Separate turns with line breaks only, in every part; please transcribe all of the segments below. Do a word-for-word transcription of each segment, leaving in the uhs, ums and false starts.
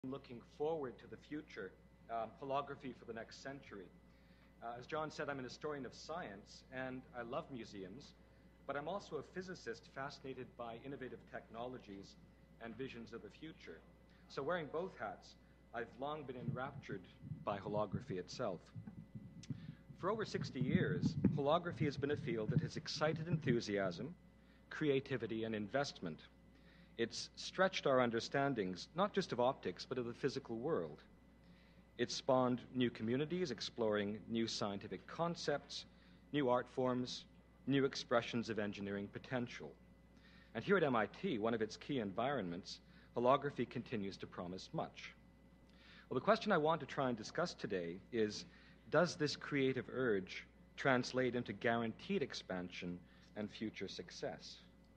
looking forward to the future, um, holography for the next century. Uh, as John said, I'm an historian of science, and I love museums, but I'm also a physicist fascinated by innovative technologies and visions of the future. So wearing both hats, I've long been enraptured by holography itself. For over sixty years, holography has been a field that has excited enthusiasm, creativity, and investment. It's stretched our understandings, not just of optics, but of the physical world. It's spawned new communities exploring new scientific concepts, new art forms, new expressions of engineering potential. And here at M I T, one of its key environments, holography continues to promise much. Well, the question I want to try and discuss today is, does this creative urge translate into guaranteed expansion and future success?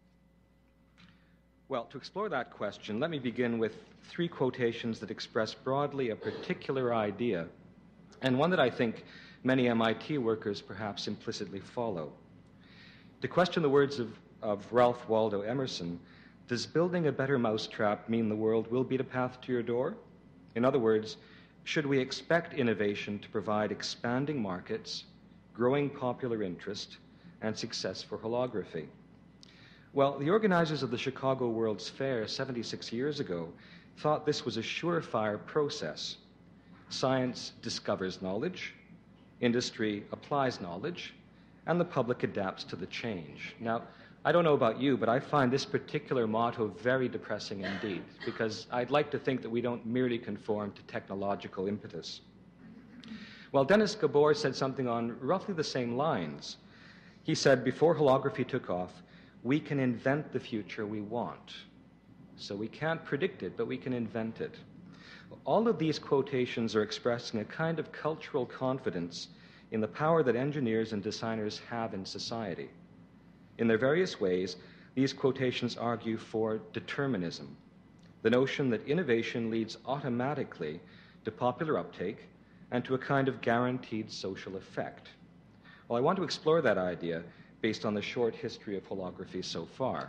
Well, to explore that question, let me begin with three quotations that express broadly a particular idea, and one that I think many M I T workers perhaps implicitly follow. To question the words of, of Ralph Waldo Emerson, does building a better mousetrap mean the world will beat a path to your door? In other words, should we expect innovation to provide expanding markets, growing popular interest, and success for holography? Well, the organizers of the Chicago World's Fair seventy-six years ago thought this was a surefire process. Science discovers knowledge, industry applies knowledge, and the public adapts to the change. Now, I don't know about you, but I find this particular motto very depressing indeed, because I'd like to think that we don't merely conform to technological impetus. Well, Denis Gabor said something on roughly the same lines. He said, before holography took off, we can invent the future we want. So we can't predict it, but we can invent it. All of these quotations are expressing a kind of cultural confidence in the power that engineers and designers have in society. In their various ways, these quotations argue for determinism, the notion that innovation leads automatically to popular uptake and to a kind of guaranteed social effect. Well, I want to explore that idea based on the short history of holography so far.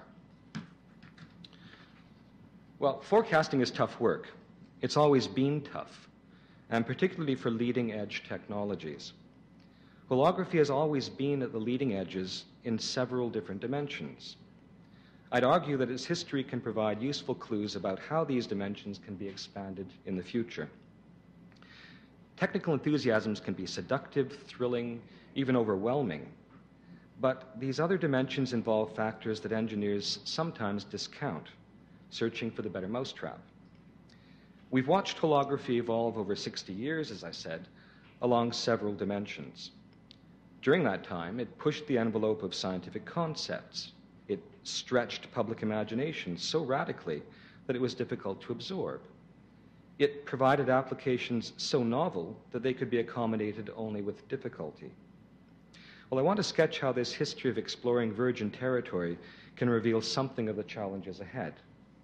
Well, forecasting is tough work. It's always been tough, and particularly for leading-edge technologies. Holography has always been at the leading edges in several different dimensions. I'd argue that its history can provide useful clues about how these dimensions can be expanded in the future. Technical enthusiasms can be seductive, thrilling, even overwhelming. But these other dimensions involve factors that engineers sometimes discount, searching for the better mousetrap. We've watched holography evolve over sixty years, as I said, along several dimensions. During that time, it pushed the envelope of scientific concepts. It stretched public imagination so radically that it was difficult to absorb. It provided applications so novel that they could be accommodated only with difficulty. Well, I want to sketch how this history of exploring virgin territory can reveal something of the challenges ahead.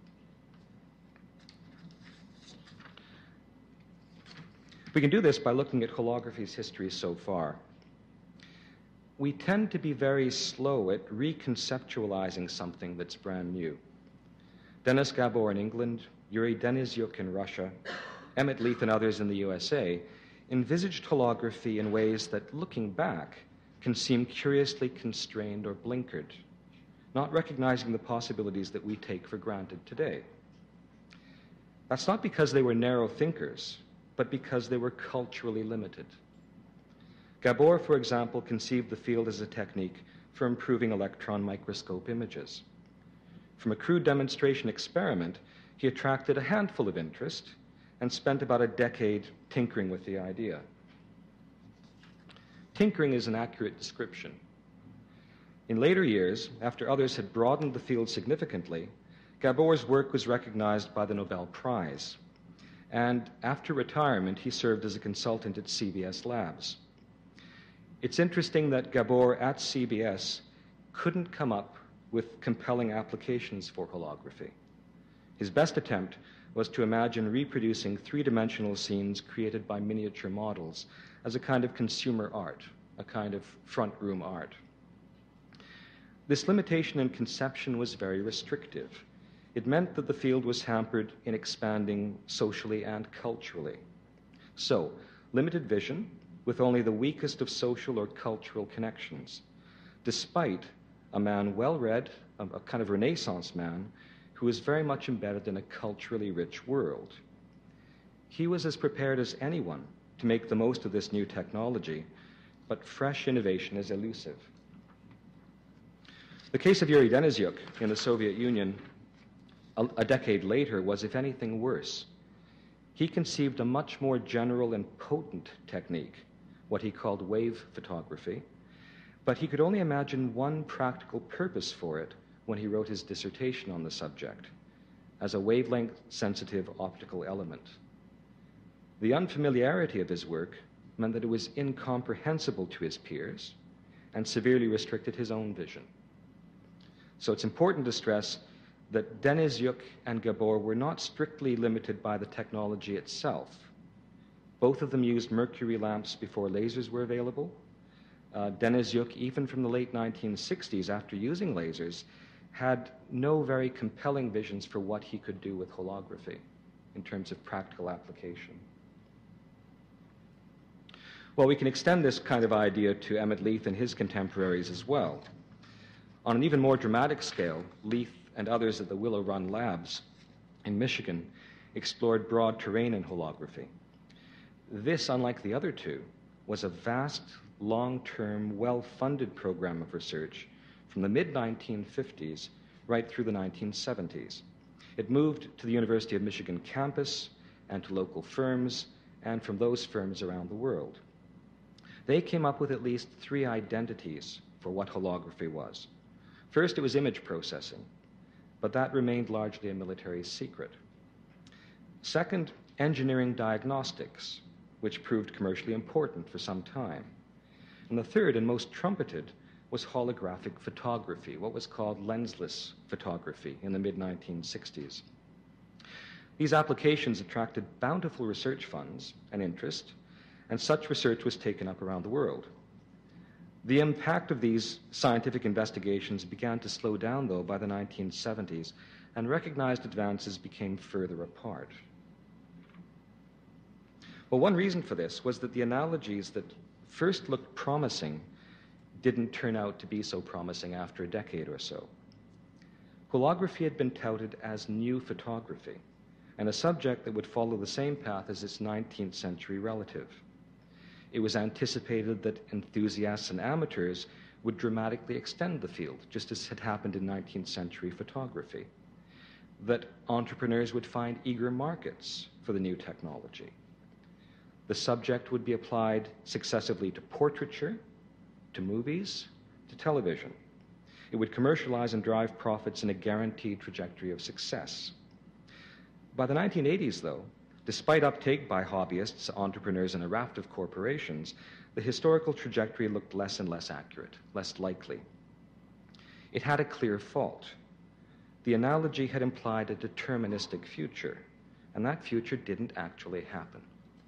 We can do this by looking at holography's history so far. We tend to be very slow at reconceptualizing something that's brand new. Denis Gabor in England, Yuri Denisyuk in Russia, Emmett Leith and others in the U S A envisaged holography in ways that, looking back, can seem curiously constrained or blinkered, not recognizing the possibilities that we take for granted today. That's not because they were narrow thinkers, but because they were culturally limited. Gabor, for example, conceived the field as a technique for improving electron microscope images. From a crude demonstration experiment, he attracted a handful of interest and spent about a decade tinkering with the idea. Tinkering is an accurate description. In later years, after others had broadened the field significantly, Gabor's work was recognized by the Nobel Prize. And after retirement, he served as a consultant at C B S Labs. It's interesting that Gabor at C B S couldn't come up with compelling applications for holography. His best attempt was to imagine reproducing three-dimensional scenes created by miniature models as a kind of consumer art, a kind of front-room art. This limitation in conception was very restrictive. it meant that the field was hampered in expanding socially and culturally. So, limited vision with only the weakest of social or cultural connections, despite a man well-read, a, a kind of Renaissance man, who was very much embedded in a culturally rich world. He was as prepared as anyone to make the most of this new technology, but fresh innovation is elusive. The case of Yuri Denisyuk in the Soviet Union a, a decade later was, if anything, worse. He conceived a much more general and potent technique, what he called wave photography, but he could only imagine one practical purpose for it when he wrote his dissertation on the subject, as a wavelength-sensitive optical element. The unfamiliarity of his work meant that it was incomprehensible to his peers and severely restricted his own vision. So it's important to stress that Denisyuk and Gabor were not strictly limited by the technology itself. Both of them used mercury lamps before lasers were available. Uh, Denisyuk, even from the late nineteen sixties, after using lasers, had no very compelling visions for what he could do with holography in terms of practical application. Well, we can extend this kind of idea to Emmett Leith and his contemporaries as well. On an even more dramatic scale, Leith and others at the Willow Run Labs in Michigan explored broad terrain in holography. This, unlike the other two, was a vast, long-term, well-funded program of research from the mid nineteen fifties right through the nineteen seventies. It moved to the University of Michigan campus and to local firms, and from those firms around the world. They came up with at least three identities for what holography was. First, it was image processing, but that remained largely a military secret. Second, engineering diagnostics, which proved commercially important for some time. And the third, and most trumpeted, was holographic photography, what was called lensless photography in the mid nineteen sixties. These applications attracted bountiful research funds and interest, and such research was taken up around the world. The impact of these scientific investigations began to slow down, though, by the nineteen seventies, and recognized advances became further apart. Well, one reason for this was that the analogies that first looked promising didn't turn out to be so promising after a decade or so. Holography had been touted as new photography, and a subject that would follow the same path as its nineteenth century relative. It was anticipated that enthusiasts and amateurs would dramatically extend the field, just as had happened in nineteenth century photography, that entrepreneurs would find eager markets for the new technology. The subject would be applied successively to portraiture, to movies, to television. It would commercialize and drive profits in a guaranteed trajectory of success. By the nineteen eighties, though, despite uptake by hobbyists, entrepreneurs, and a raft of corporations, the historical trajectory looked less and less accurate, less likely. It had a clear fault. The analogy had implied a deterministic future, and that future didn't actually happen.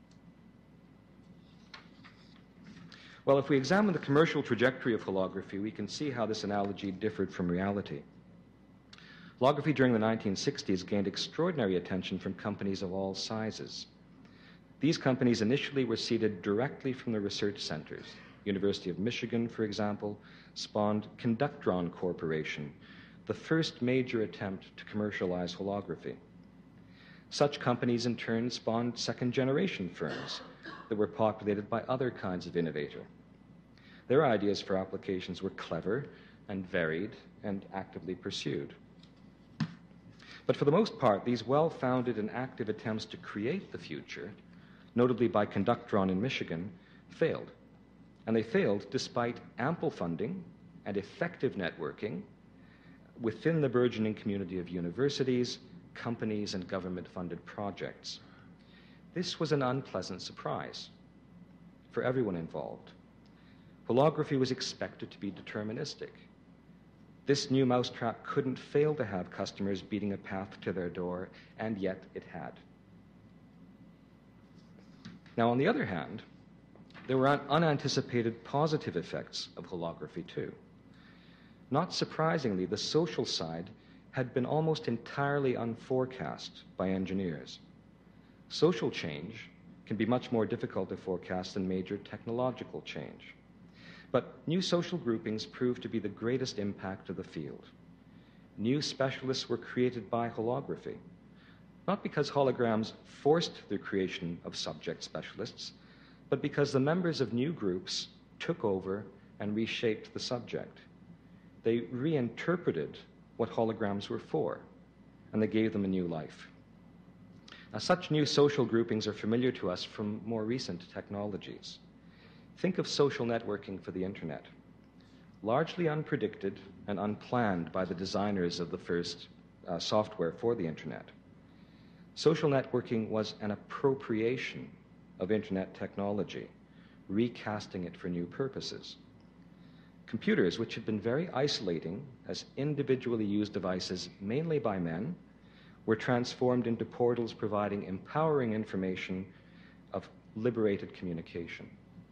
Well, if we examine the commercial trajectory of holography, we can see how this analogy differed from reality. Holography during the nineteen sixties gained extraordinary attention from companies of all sizes. These companies initially were seeded directly from the research centers. University of Michigan, for example, spawned Conductron Corporation, the first major attempt to commercialize holography. Such companies in turn spawned second-generation firms that were populated by other kinds of innovator. Their ideas for applications were clever and varied and actively pursued. But for the most part, these well-founded and active attempts to create the future, notably by Conductron in Michigan, failed. And they failed despite ample funding and effective networking within the burgeoning community of universities, companies, and government-funded projects. This was an unpleasant surprise for everyone involved. Holography was expected to be deterministic. This new mousetrap couldn't fail to have customers beating a path to their door, and yet it had. Now, on the other hand, there were unanticipated positive effects of holography, too. Not surprisingly, the social side had been almost entirely unforecast by engineers. Social change can be much more difficult to forecast than major technological change. But new social groupings proved to be the greatest impact of the field. New specialists were created by holography, not because holograms forced the creation of subject specialists, but because the members of new groups took over and reshaped the subject. They reinterpreted what holograms were for, and they gave them a new life. Now, such new social groupings are familiar to us from more recent technologies. Think of social networking for the internet. Largely unpredicted and unplanned by the designers of the first uh, software for the internet. Social networking was an appropriation of internet technology, recasting it for new purposes. Computers, which had been very isolating as individually used devices mainly by men, were transformed into portals providing empowering information of liberated communication.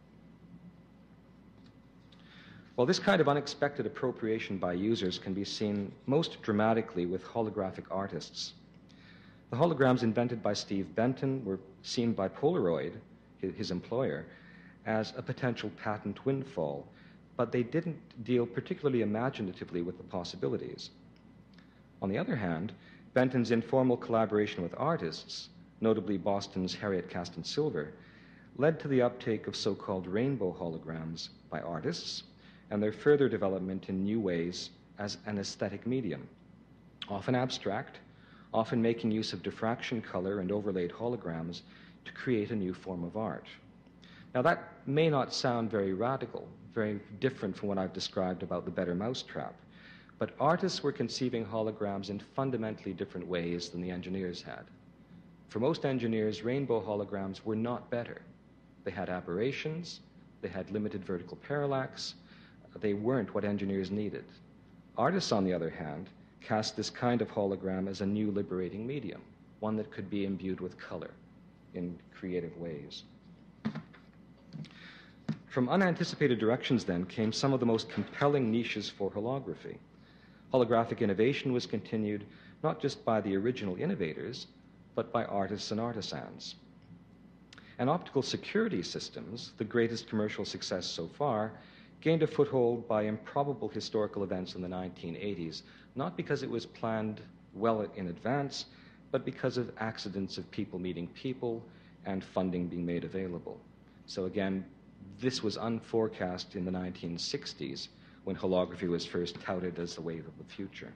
Well, this kind of unexpected appropriation by users can be seen most dramatically with holographic artists. The holograms invented by Steve Benton were seen by Polaroid, his employer, as a potential patent windfall, but they didn't deal particularly imaginatively with the possibilities. On the other hand, Benton's informal collaboration with artists, notably Boston's Harriet Caston Silver, led to the uptake of so-called rainbow holograms by artists and their further development in new ways as an aesthetic medium, often abstract, often making use of diffraction color and overlaid holograms to create a new form of art. Now, that may not sound very radical, very different from what I've described about the better mousetrap, but artists were conceiving holograms in fundamentally different ways than the engineers had. For most engineers, rainbow holograms were not better. They had aberrations, they had limited vertical parallax, they weren't what engineers needed. Artists, on the other hand, cast this kind of hologram as a new liberating medium, one that could be imbued with color in creative ways. From unanticipated directions, then, came some of the most compelling niches for holography. Holographic innovation was continued not just by the original innovators, but by artists and artisans. And optical security systems, the greatest commercial success so far, gained a foothold by improbable historical events in the nineteen eighties, not because it was planned well in advance, but because of accidents of people meeting people and funding being made available. So again, this was unforecast in the nineteen sixties when holography was first touted as the wave of the future.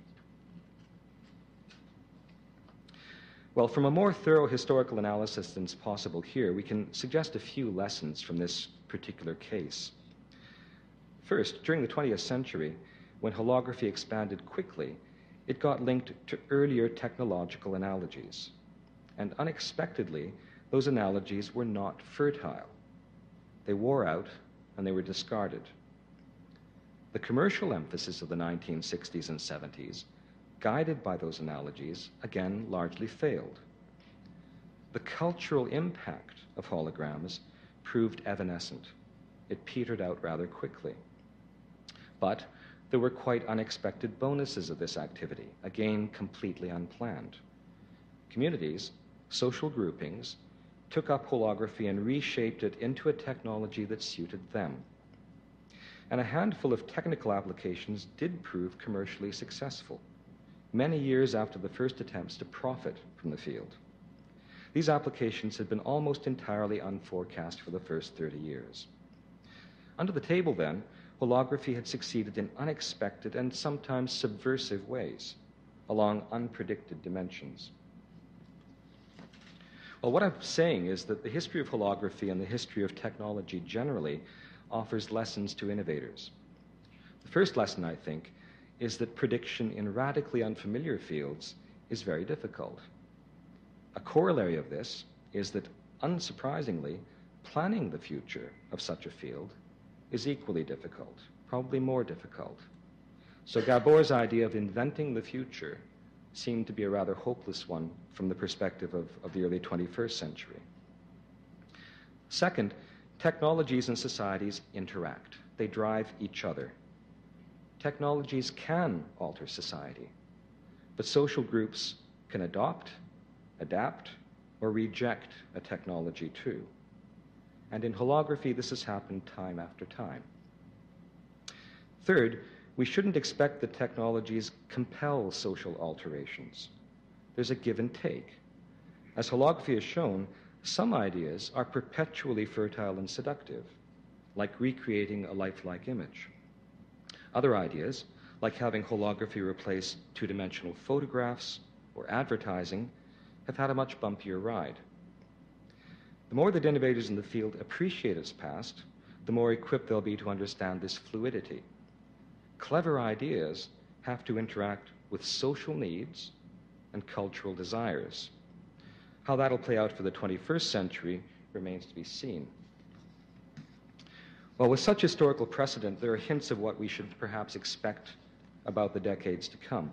Well, from a more thorough historical analysis than's possible here, we can suggest a few lessons from this particular case. First, during the twentieth century, when holography expanded quickly, it got linked to earlier technological analogies. And unexpectedly, those analogies were not fertile. They wore out and they were discarded. The commercial emphasis of the nineteen sixties and seventies, guided by those analogies, again largely failed. The cultural impact of holograms proved evanescent. It petered out rather quickly. But there were quite unexpected bonuses of this activity, again completely unplanned. Communities, social groupings, took up holography and reshaped it into a technology that suited them. And a handful of technical applications did prove commercially successful, many years after the first attempts to profit from the field. These applications had been almost entirely unforecast for the first thirty years. Under the table, then, holography had succeeded in unexpected and sometimes subversive ways, along unpredicted dimensions. Well, what I'm saying is that the history of holography and the history of technology generally offers lessons to innovators. The first lesson, I think, is that prediction in radically unfamiliar fields is very difficult. A corollary of this is that, unsurprisingly, planning the future of such a field is equally difficult, probably more difficult. So Gabor's idea of inventing the future seemed to be a rather hopeless one from the perspective of, of the early twenty-first century. Second, technologies and societies interact. They drive each other. Technologies can alter society. But social groups can adopt, adapt, or reject a technology too. And in holography, this has happened time after time. Third, we shouldn't expect that technologies compel social alterations. There's a give and take. As holography has shown, some ideas are perpetually fertile and seductive, like recreating a lifelike image. Other ideas, like having holography replace two-dimensional photographs or advertising, have had a much bumpier ride. The more that innovators in the field appreciate its past, the more equipped they'll be to understand this fluidity. Clever ideas have to interact with social needs and cultural desires. How that'll play out for the twenty-first century remains to be seen. Well, with such historical precedent, there are hints of what we should perhaps expect about the decades to come.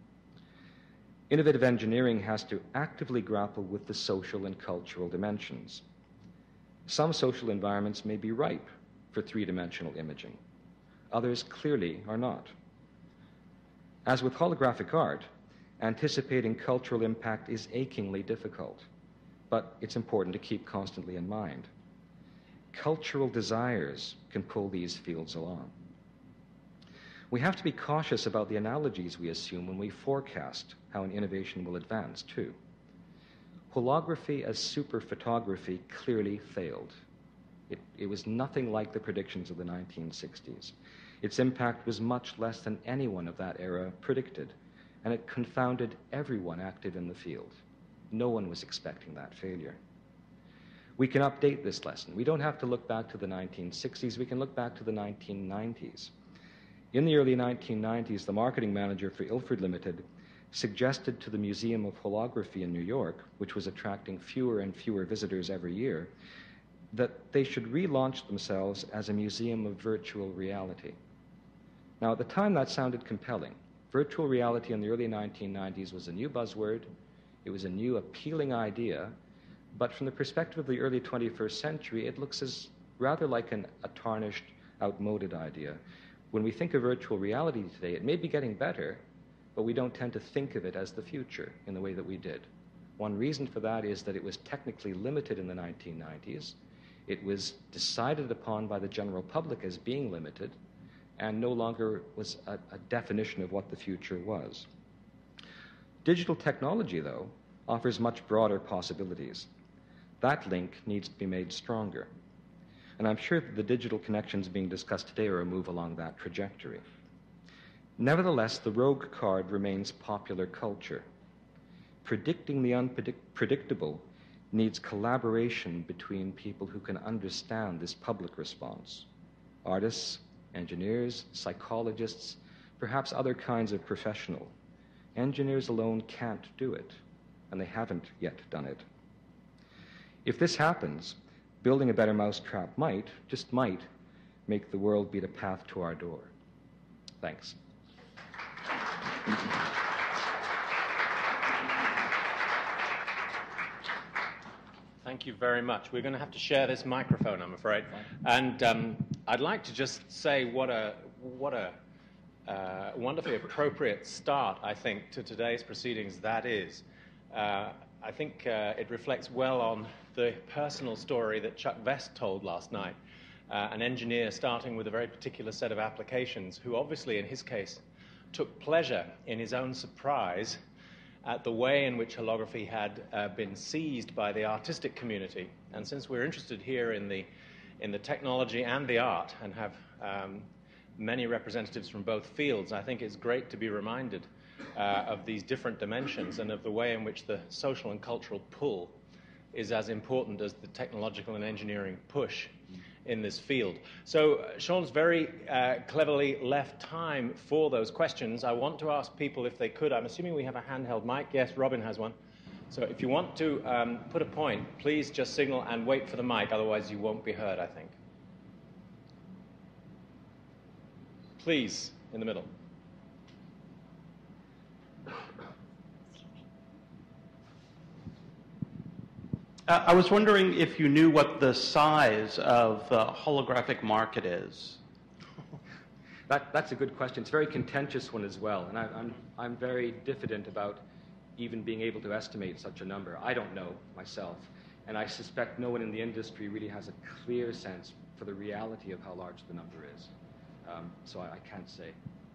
Innovative engineering has to actively grapple with the social and cultural dimensions. Some social environments may be ripe for three-dimensional imaging. Others clearly are not. As with holographic art, anticipating cultural impact is achingly difficult, but it's important to keep constantly in mind. Cultural desires can pull these fields along. We have to be cautious about the analogies we assume when we forecast how an innovation will advance, too. Holography as super photography clearly failed. It, it was nothing like the predictions of the nineteen sixties. Its impact was much less than anyone of that era predicted, and it confounded everyone active in the field. No one was expecting that failure. We can update this lesson. We don't have to look back to the nineteen sixties. We can look back to the nineteen nineties. In the early nineteen nineties, the marketing manager for Ilford Limited suggested to the Museum of Holography in New York, which was attracting fewer and fewer visitors every year, that they should relaunch themselves as a museum of virtual reality. Now, at the time, that sounded compelling. Virtual reality in the early nineteen nineties was a new buzzword. It was a new, appealing idea. But from the perspective of the early twenty-first century, it looks as rather like an, a tarnished, outmoded idea. When we think of virtual reality today, it may be getting better, but we don't tend to think of it as the future in the way that we did. One reason for that is that it was technically limited in the nineteen nineties. It was decided upon by the general public as being limited, and no longer was a, a definition of what the future was. Digital technology, though, offers much broader possibilities. That link needs to be made stronger. And I'm sure that the digital connections being discussed today are a move along that trajectory. Nevertheless, the rogue card remains popular culture. Predicting the unpredictable needs collaboration between people who can understand this public response. Artists, engineers, psychologists, perhaps other kinds of professional. Engineers alone can't do it, and they haven't yet done it. If this happens, building a better mousetrap might, just might, make the world beat a path to our door. Thanks.
Thank you very much. We're going to have to share this microphone, I'm afraid. And um, I'd like to just say what a, what a uh, wonderfully appropriate start, I think, to today's proceedings that is. Uh, I think uh, it reflects well on the personal story that Chuck Vest told last night, uh, an engineer starting with a very particular set of applications who obviously, in his case, took pleasure in his own surprise at the way in which holography had uh, been seized by the artistic community. And since we're interested here in the, in the technology and the art and have um, many representatives from both fields, I think it's great to be reminded uh, of these different dimensions and of the way in which the social and cultural pull is as important as the technological and engineering push in this field. So uh, Sean's very uh, cleverly left time for those questions. I want to ask people if they could. I'm assuming we have a handheld mic. Yes, Robin has one. So if you want to um, put a point, please just signal and wait for the mic, otherwise you won't be heard, I think. Please, in the middle.
Uh, I was wondering if you knew what the size of the holographic market is.
That, that's a good question. It's a very contentious one as well, and I, I'm, I'm very diffident about even being able to estimate such a number. I don't know myself, and I suspect no one in the industry really has a clear sense for the reality of how large the number is. Um, so I, I can't say.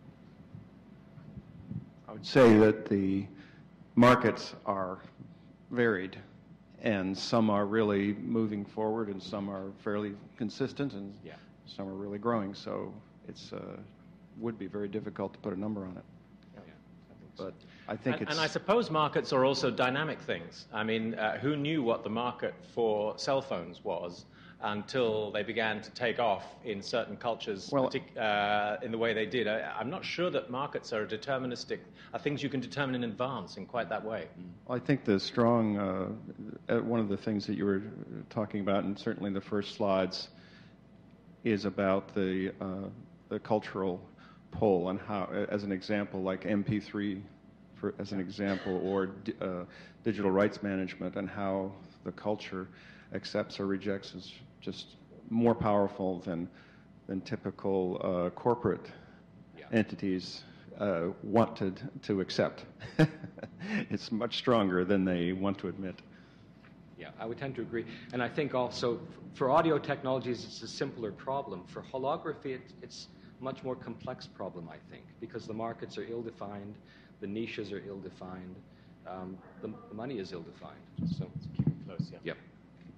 I would say that the markets are varied, and some are really moving forward, and some are fairly consistent, and
Yeah.
some are really growing. So it's uh, would be very difficult to put a number on it.
Yeah, I think so.
But I think
And,
it's.
and I suppose markets are also dynamic things. I mean, uh, who knew what the market for cell phones was until they began to take off in certain cultures,
Well,
partic- uh, in the way they did? I, I'm not sure that markets are deterministic, are things you can determine in advance in quite that way.
I think the strong, uh, uh, one of the things that you were talking about, and certainly the first slides, is about the uh, the cultural pull and how, as an example, like M P three, for, as an example, or di- uh, digital rights management, and how the culture accepts or rejects is just more powerful than than typical uh, corporate
Yeah.
entities uh, want to to accept. It's much stronger than they want to admit.
Yeah, I would tend to agree. And I think also f- for audio technologies, it's a simpler problem. For holography, it's, it's a much more complex problem, I think, because the markets are ill-defined, the niches are ill-defined, um, the, the money is ill-defined. So,
Keep it close, yeah.
yep.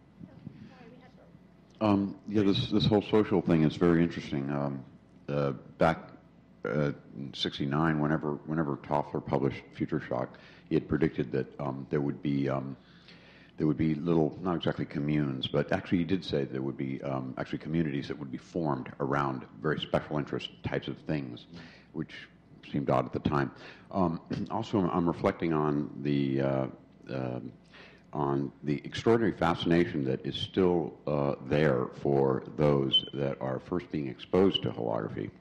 Um, yeah, this this whole social thing is very interesting. Um, uh, back uh, in sixty-nine, whenever whenever Toffler published Future Shock, he had predicted that um, there would be um, there would be little, not exactly communes, but actually he did say there would be um, actually communities that would be formed around very special interest types of things, which seemed odd at the time. Um, also, I'm reflecting on the. Uh, uh, on the extraordinary fascination that is still uh, there for those that are first being exposed to holography.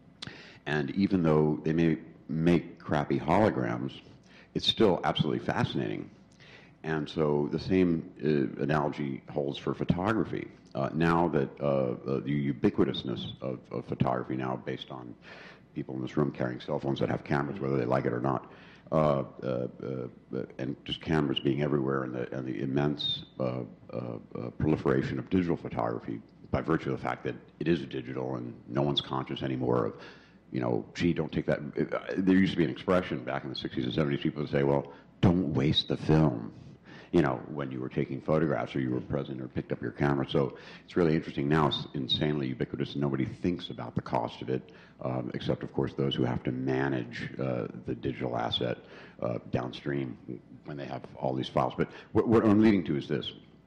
And even though they may make crappy holograms, it's still absolutely fascinating. And so the same uh, analogy holds for photography. Uh, now that uh, uh, the ubiquitousness of, of photography now based on people in this room carrying cell phones that have cameras, whether they like it or not, Uh, uh, uh, and just cameras being everywhere, and the, and the immense uh, uh, uh, proliferation of digital photography by virtue of the fact that it is digital and no one's conscious anymore of, you know, gee, don't take that. There used to be an expression back in the sixties and seventies, people would say, well, don't waste the film, you know, when you were taking photographs or you were present or picked up your camera. So it's really interesting now. It's insanely ubiquitous, and nobody thinks about the cost of it, um, except, of course, those who have to manage uh, the digital asset uh, downstream when they have all these files. But what, what I'm leading to is this.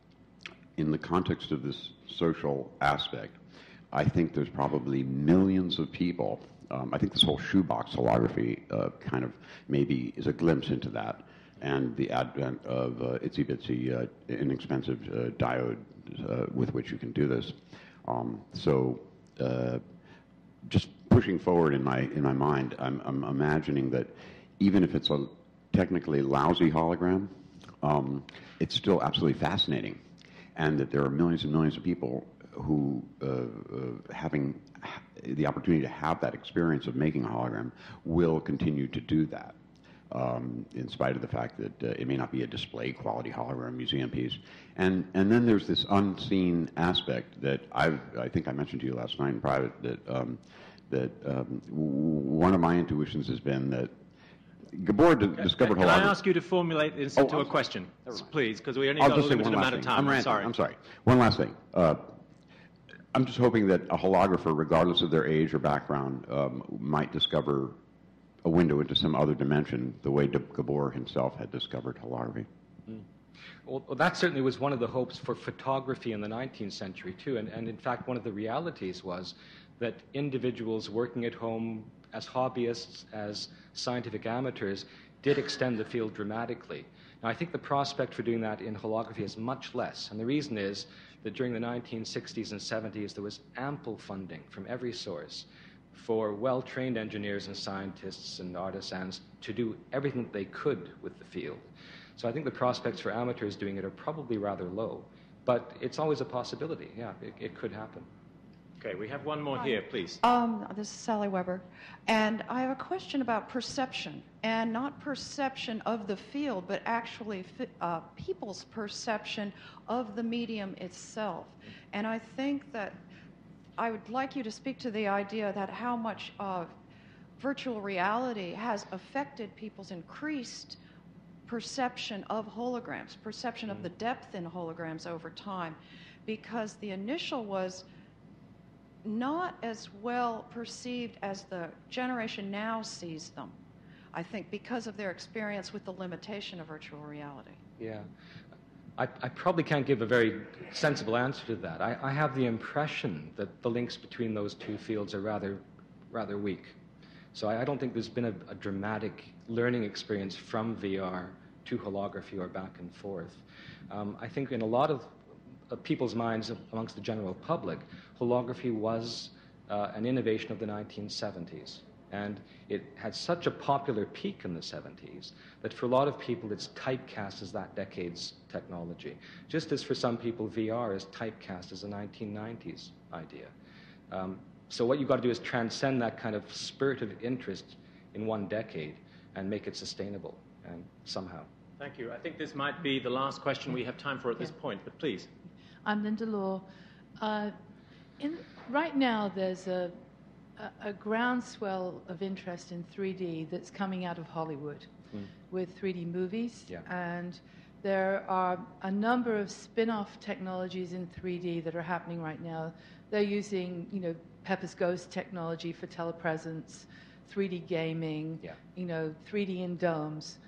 In the context of this social aspect, I think there's probably millions of people. Um, I think this whole shoebox holography uh, kind of maybe is a glimpse into that, and the advent of uh, itsy-bitsy, uh, inexpensive uh, diode uh, with which you can do this. Um, so uh, just pushing forward in my in my mind, I'm, I'm imagining that even if it's a technically lousy hologram, um, it's still absolutely fascinating, and that there are millions and millions of people who, uh, uh, having the opportunity to have that experience of making a hologram, will continue to do that. Um, in spite of the fact that uh, it may not be a display quality hologram museum piece. And and then there's this unseen aspect that I I think I mentioned to you last night in private, that um, that um, w- one of my intuitions has been that Gabor d- discovered
Can
holography.
I ask you to formulate this
Oh,
into
I'm
a
sorry.
question,
Never mind.
please, because we only
I'll
got a
just say
limited
one last
amount of
thing.
time.
I'm,
I'm
ranting.
sorry.
I'm sorry. One last thing. Uh, I'm just hoping that a holographer, regardless of their age or background, um, might discover a window into some other dimension, the way de Gabor himself had discovered holography.
Mm. Well, well, that certainly was one of the hopes for photography in the nineteenth century, too. And, and in fact, one of the realities was that individuals working at home as hobbyists, as scientific amateurs, did extend the field dramatically. Now, I think the prospect for doing that in holography is much less. And the reason is that during the nineteen sixties and seventies, there was ample funding from every source for well-trained engineers and scientists and artisans to do everything that they could with the field. So I think the prospects for amateurs doing it are probably rather low. But it's always a possibility. Yeah, it, it could happen.
Okay, we have one more here, please.
Um, this is Sally Weber, and I have a question about perception, and not perception of the field, but actually uh, people's perception of the medium itself. And I think that I would like you to speak to the idea that how much uh, virtual reality has affected people's increased perception of holograms, perception of the depth in holograms over time, because the initial was not as well perceived as the generation now sees them, I think, because of their experience with the limitation of virtual reality.
Yeah. I, I probably can't give a very sensible answer to that. I, I have the impression that the links between those two fields are rather, rather weak. So I, I don't think there's been a, a dramatic learning experience from V R to holography or back and forth. Um, I think in a lot of of people's minds amongst the general public, holography was uh, an innovation of the nineteen seventies. And it had such a popular peak in the seventies that for a lot of people it's typecast as that decade's technology. Just as for some people V R is typecast as a nineteen nineties idea. Um, so what you've got to do is transcend that kind of spirit of interest in one decade and make it sustainable and somehow.
Thank you. I think this might be the last question we have time for at this point, but please.
I'm Linda Law. Uh, in, right now, there's a, a, a groundswell of interest in three D that's coming out of Hollywood mm. with three D movies.
Yeah.
And there are a number of spin-off technologies in three D that are happening right now. They're using, you know, Pepper's Ghost technology for telepresence, three D gaming,
yeah.
you know, three D in domes.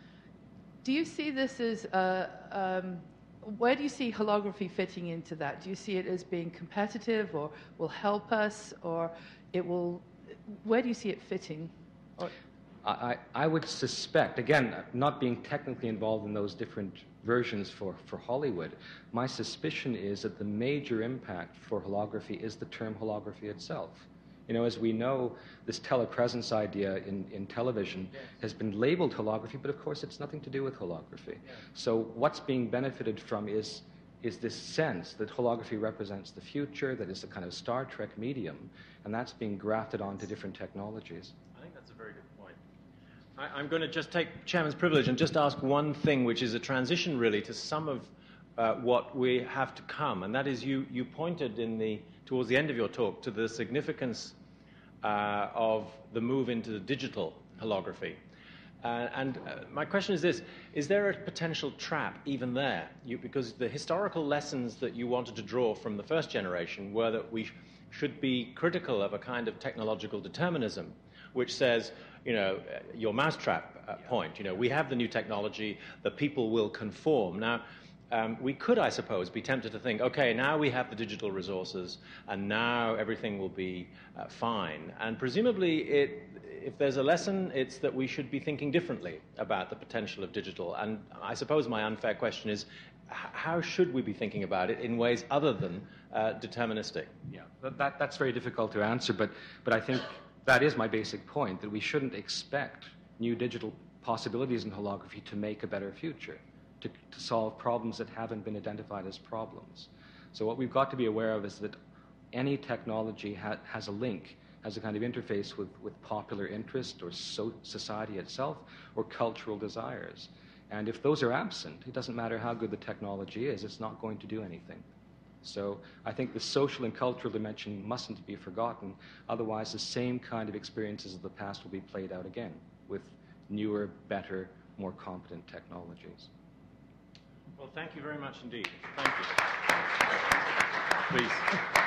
Do you see this as a... Um, Where do you see holography fitting into that? Do you see it as being competitive or will help us, or it will, where do you see it fitting? Or...
I, I would suspect, again, not being technically involved in those different versions for, for Hollywood, my suspicion is that the major impact for holography is the term holography itself. You know, as we know, this telepresence idea in, in television yes. has been labeled holography, but of course it's nothing to do with holography. Yes. So what's being benefited from is, is this sense that holography represents the future, that is a kind of Star Trek medium, and that's being grafted onto different technologies.
I think that's a very good point. I, I'm going to just take Chairman's privilege and just ask one thing, which is a transition really to some of uh, what we have to come, and that is you, you pointed in the, towards the end of your talk to the significance Uh, of the move into the digital holography. Uh, and uh, my question is this, is there a potential trap even there? You, because the historical lessons that you wanted to draw from the first generation were that we sh should be critical of a kind of technological determinism, which says, you know, your mousetrap uh, point, you know, we have the new technology, the people will conform. Now, Um, we could, I suppose, be tempted to think, okay, now we have the digital resources, and now everything will be uh, fine. And presumably, it, if there's a lesson, it's that we should be thinking differently about the potential of digital. And I suppose my unfair question is, how should we be thinking about it in ways other than uh, deterministic?
Yeah, that, that's very difficult to answer, but, but I think that is my basic point, that we shouldn't expect new digital possibilities in holography to make a better future. To, to solve problems that haven't been identified as problems. So what we've got to be aware of is that any technology ha has a link, has a kind of interface with, with popular interest or so society itself or cultural desires. And if those are absent, it doesn't matter how good the technology is, it's not going to do anything. So I think the social and cultural dimension mustn't be forgotten, otherwise the same kind of experiences of the past will be played out again with newer, better, more competent technologies.
Well, thank you very much indeed. Thank you. Please.